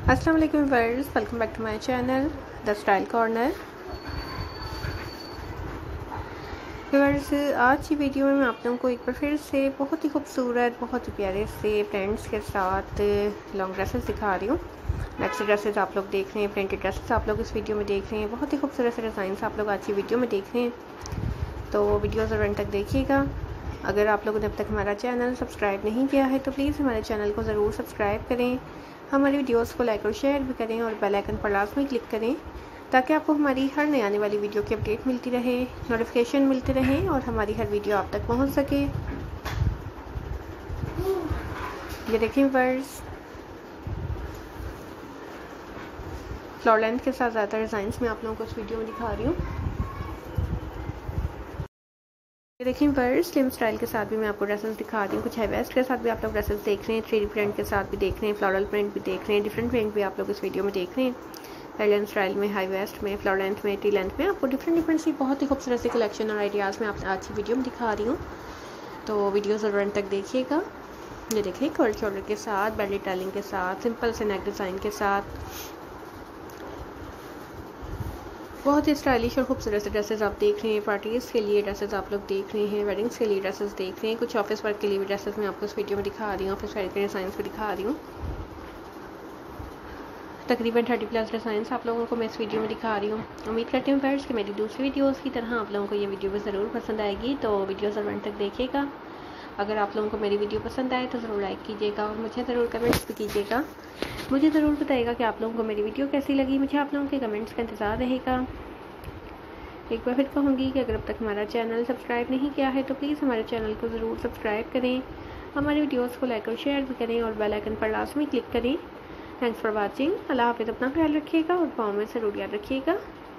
अस्सलाम वालेकुम viewers, welcome back to my channel the style corner. Viewers, आज की वीडियो में मैं आप लोगों को एक बार फिर से बहुत ही खूबसूरत, बहुत ही प्यारे से प्रिंट्स के साथ लॉन्ग ड्रेसेस दिखा रही हूँ। मैक्सी ड्रेसेस आप लोग देख रहे हैं, प्रिंटेड ड्रेसेस आप लोग इस वीडियो में देख रहे हैं, बहुत ही खूबसूरत से डिज़ाइन आप लोग आज की वीडियो में देख रहे हैं। तो वीडियो ज़रूर एंड तक देखिएगा। अगर आप लोगों ने अब तक हमारा चैनल सब्सक्राइब नहीं किया है तो प्लीज़ हमारे चैनल को ज़रूर सब्सक्राइब करें, हमारी वीडियोस को लाइक और शेयर भी करें और बेल आइकन पर लाजमी क्लिक करें ताकि आपको हमारी हर नई आने वाली वीडियो की अपडेट मिलती रहे, नोटिफिकेशन मिलते रहें और हमारी हर वीडियो आप तक पहुंच सके। ये देखें वर्स, फ्लोर लेंथ के साथ ज़्यादा डिज़ाइंस मैं आप लोगों को इस वीडियो में दिखा रही हूँ। ये देखिए वर्स, स्लिम स्टाइल के साथ भी मैं आपको ड्रेसेस दिखा रही हूँ। कुछ हाई वेस्ट के साथ भी आप लोग ड्रेसेस देख रहे हैं, 3D प्रिंट के साथ भी देख रहे हैं, फ्लोरल प्रिंट भी देख रहे हैं, डिफरेंट प्रिंट भी आप लोग इस वीडियो में देख रहे हैं। एलियन स्टाइल में, हाई वेस्ट में, फ्लोर लेंथ में, टी लेंथ में आपको डिफरेंट सी बहुत ही खूबसूरत सी कलेक्शन और आइडियाज़ में आप आज की वीडियो में दिखा रही हूँ। तो वीडियो ज़रूर एंड तक देखिएगा। ये देखिए कर्ल शोल्डर के साथ, बेली टेलिंग के साथ, सिंपल से नेक डिज़ाइन के साथ बहुत ही स्टाइलिश और खूबसूरत से ड्रेसेस आप देख रहे हैं। पार्टीज़ के लिए ड्रेसेस आप लोग देख रहे हैं, वेडिंग्स के लिए ड्रेसेस देख रहे हैं, कुछ ऑफिस वर्क के लिए भी ड्रेसेस मैं आपको इस वीडियो में दिखा रही हूँ, ऑफिस वर्क के डिज़ाइंस भी दिखा रही हूँ। तकरीबन 30+ डिज़ाइंस आप लोगों को मैं इस वीडियो में दिखा रही हूँ। उम्मीद करती हूँ फ्रेंड्स कि मेरी दूसरी वीडियोज़ की तरह आप लोगों को ये वीडियो भी ज़रूर पसंद आएगी। तो वीडियो ज़रूर तक देखिएगा। अगर आप लोगों को मेरी वीडियो पसंद आए तो ज़रूर लाइक कीजिएगा और मुझे ज़रूर कमेंट्स भी कीजिएगा। मुझे ज़रूर बताइएगा कि आप लोगों को मेरी वीडियो कैसी लगी। मुझे आप लोगों के कमेंट्स का इंतज़ार रहेगा। एक बार फिर कहूँगी कि अगर अब तक हमारा चैनल सब्सक्राइब नहीं किया है तो प्लीज़ हमारे चैनल को ज़रूर सब्सक्राइब करें, हमारी वीडियोस को लाइक और शेयर भी करें और बेल आइकन पर लाजमी क्लिक करें। Thanks for watching. अल्लाह हाफ़िज़। अपना ख्याल रखिएगा और दुआओं में ज़रूर याद रखिएगा।